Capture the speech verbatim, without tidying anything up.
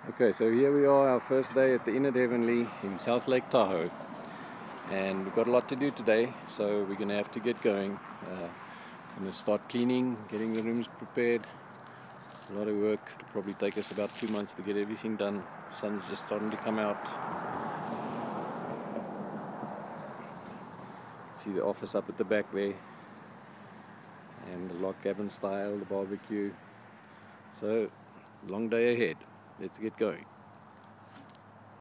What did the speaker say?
Okay, so here we are, our first day at the Inn at Heavenly in South Lake Tahoe, and we've got a lot to do today, so we're going to have to get going. Uh, going to start cleaning, getting the rooms prepared. A lot of work. It'll probably take us about two months to get everything done. The sun's just starting to come out. You can see the office up at the back there, and the log cabin style, the barbecue. So, long day ahead. Let's get going.